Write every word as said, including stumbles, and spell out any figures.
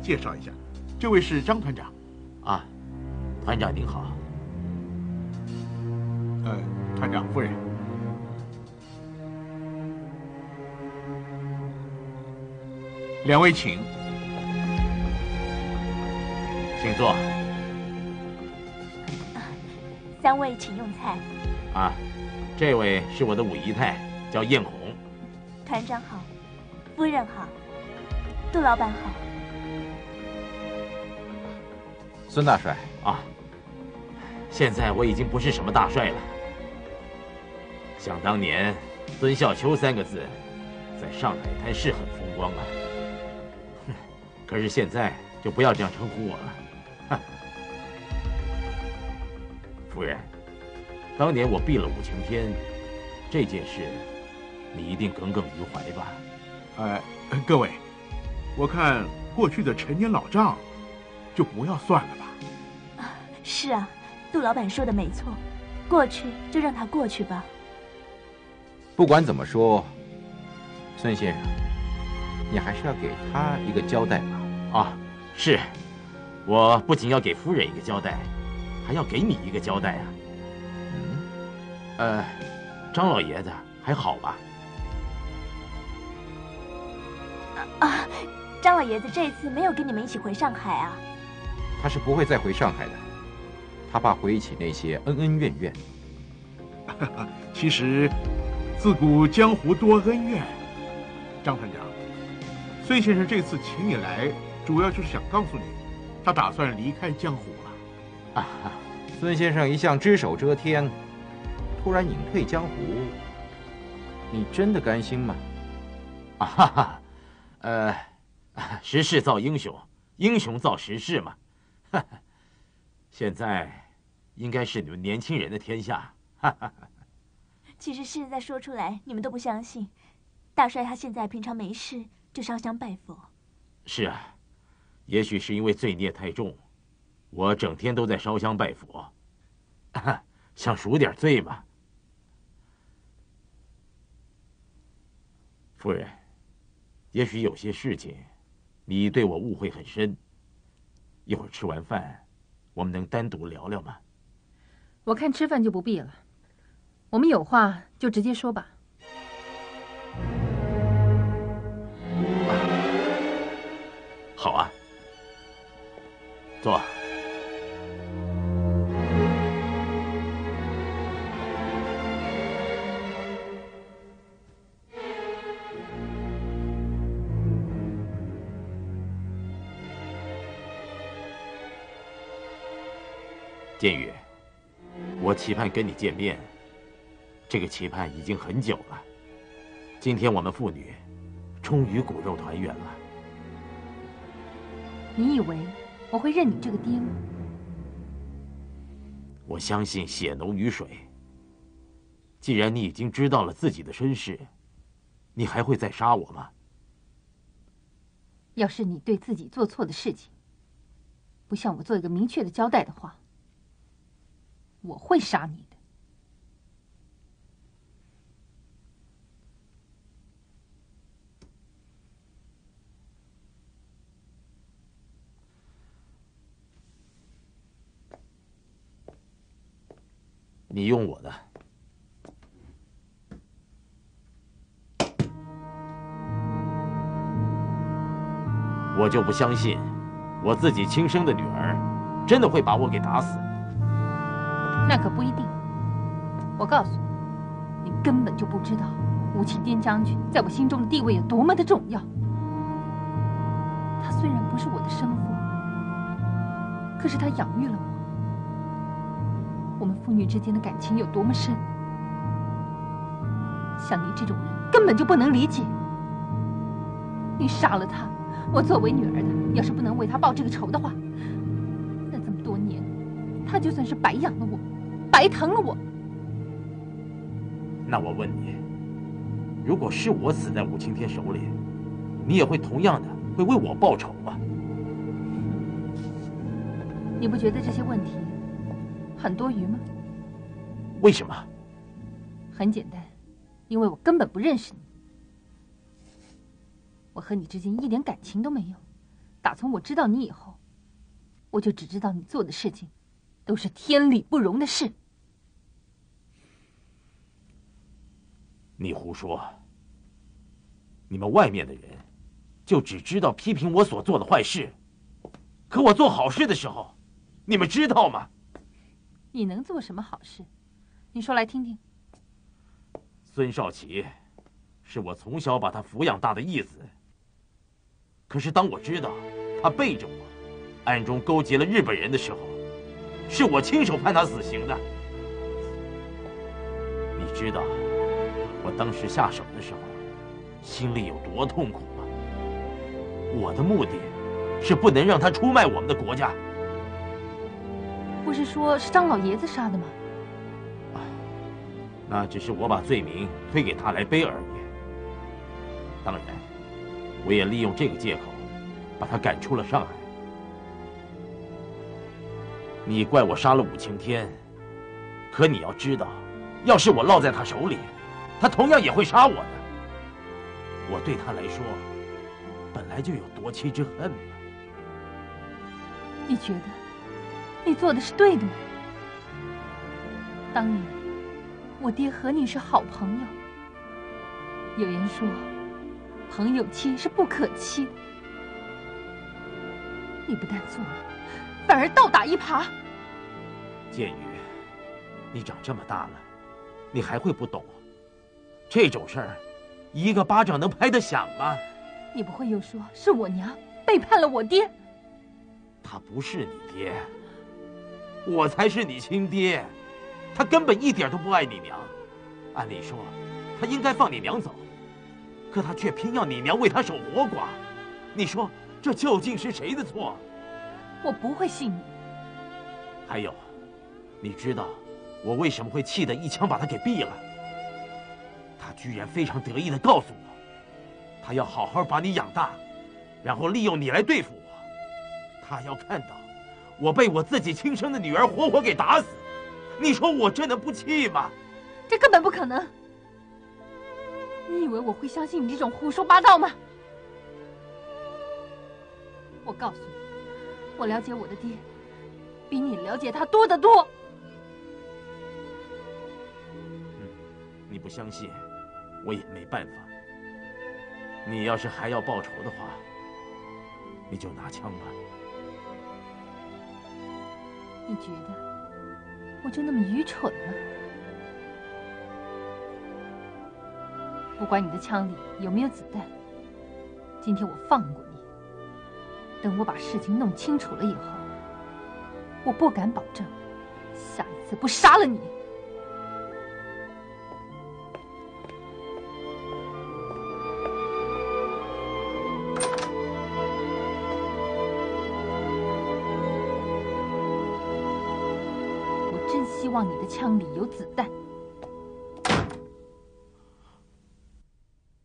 介绍一下，这位是张团长。 啊，团长您好。 呃，团长夫人。两位请， 请坐。 三位请用餐。 啊，这位是我的五姨太，叫艳红。 团长好，夫人好，杜老板好。 孙大帅啊，现在我已经不是什么大帅了。想当年，孙笑秋三个字，在上海滩是很风光啊。哼，可是现在就不要这样称呼我了。夫人，当年我毙了武晴天，这件事你一定耿耿于怀吧？ 呃，各位，我看过去的陈年老账，就不要算了吧。 啊，是啊，杜老板说的没错，过去就让它过去吧。 不管怎么说，孙先生，你还是要给他一个交代吧。 啊，是，我不仅要给夫人一个交代，还要给你一个交代啊。 嗯， 呃，张老爷子还好吧？ 啊，张老爷子这次没有跟你们一起回上海啊？ 他是不会再回上海的，他怕回忆起那些恩恩怨怨。 其实，自古江湖多恩怨。张团长，孙先生这次请你来，主要就是想告诉你，他打算离开江湖了。 啊，孙先生一向只手遮天，突然隐退江湖，你真的甘心吗？ 啊哈哈，呃，时势造英雄，英雄造时势嘛。哈哈，现在应该是你们年轻人的天下。哈哈。 其实现在说出来，你们都不相信。大帅他现在平常没事就烧香拜佛。 是啊，也许是因为罪孽太重，我整天都在烧香拜佛，啊，想赎点罪嘛。夫人，也许有些事情，你对我误会很深。一会儿吃完饭，我们能单独聊聊吗？ 我看吃饭就不必了，我们有话就直接说吧。 好啊，坐。建宇，我期盼跟你见面，这个期盼已经很久了。今天我们父女终于骨肉团圆了。 你以为我会认你这个爹吗？ 我相信血浓于水。既然你已经知道了自己的身世，你还会再杀我吗？ 要是你对自己做错的事情不向我做一个明确的交代的话，我会杀你的。 你用我的。我就不相信，我自己亲生的女儿，真的会把我给打死。 那可不一定。我告诉你，你根本就不知道吴启滇将军在我心中的地位有多么的重要。他虽然不是我的生父，可是他养育了我。我们父女之间的感情有多么深，像你这种人根本就不能理解。你杀了他，我作为女儿的，要是不能为他报这个仇的话，那这么多年，他就算是白养了我，白疼了我。 那我问你，如果是我死在武青天手里，你也会同样的会为我报仇吗？ 你不觉得这些问题很多余吗？ 为什么？ 很简单，因为我根本不认识你。我和你之间一点感情都没有， 打从我知道你以后，我就只知道你做的事情都是天理不容的事。 你胡说！你们外面的人就只知道批评我所做的坏事，可我做好事的时候，你们知道吗？ 你能做什么好事？你说来听听。 孙少奇是我从小把他抚养大的义子，可是当我知道他背着我，暗中勾结了日本人的时候，是我亲手判他死刑的。你知道我当时下手的时候心里有多痛苦吗？我的目的是不能让他出卖我们的国家。 不是说是张老爷子杀的吗？ 那只是我把罪名推给他来背而已。当然，我也利用这个借口把他赶出了上海。你怪我杀了武晴天，可你要知道，要是我落在他手里，他同样也会杀我的。我对他来说，本来就有夺妻之恨嘛。 你觉得你做的是对的吗？当年我爹和你是好朋友，有人说朋友妻是不可欺，你不但做了，反而倒打一耙。 建宇，你长这么大了，你还会不懂？这种事儿，一个巴掌能拍得响吗？ 你不会又说是我娘背叛了我爹？ 他不是你爹，我才是你亲爹。他根本一点都不爱你娘，按理说，他应该放你娘走，可他却偏要你娘为他守活寡。你说这究竟是谁的错？ 我不会信你。 还有，你知道我为什么会气得一枪把他给毙了？他居然非常得意地告诉我，他要好好把你养大，然后利用你来对付我。他要看到我被我自己亲生的女儿活活给打死。你说我真的不气吗？ 这根本不可能！你以为我会相信你这种胡说八道吗？我告诉你，我了解我的爹，比你了解他多得多。 嗯，你不相信，我也没办法。你要是还要报仇的话，你就拿枪吧。 你觉得我就那么愚蠢吗？不管你的枪里有没有子弹，今天我放过你。等我把事情弄清楚了以后，我不敢保证下一次不杀了你。我真希望你的枪里有子弹。